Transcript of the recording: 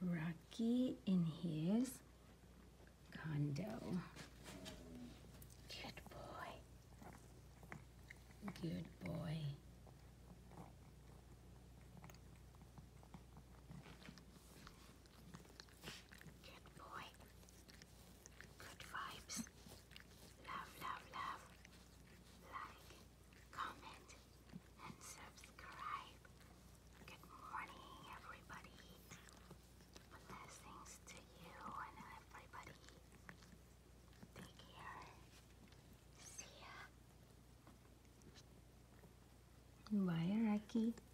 Rocky in his condo. Good boy. Good boy. Good boy. Good vibes. Love, love, love. Like, comment, and subscribe. Good morning, everybody. Blessings to you and everybody. Take care. See ya. Bye, Rocky.